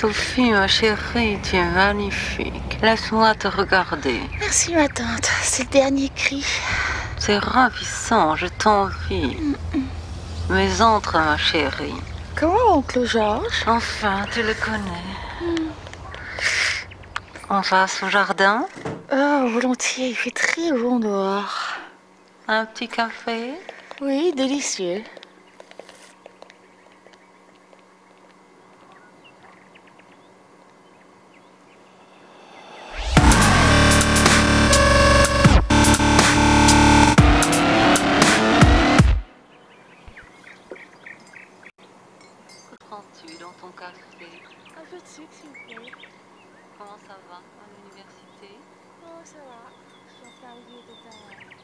Sophie, ma chérie, tu es magnifique. Laisse-moi te regarder. Merci ma tante, c'est le dernier cri. C'est ravissant, je t'envie. Mais entre, ma chérie. Comment oncle Georges? Enfin, tu le connais. On passe au jardin? Oh, volontiers, il fait très bon dehors. Un petit café? Oui, délicieux. Que prends-tu dans ton café? Un peu de sucre, s'il vous plaît. Comment ça va à l'université? Oh, ça va. Je suis enfin arrivée au total.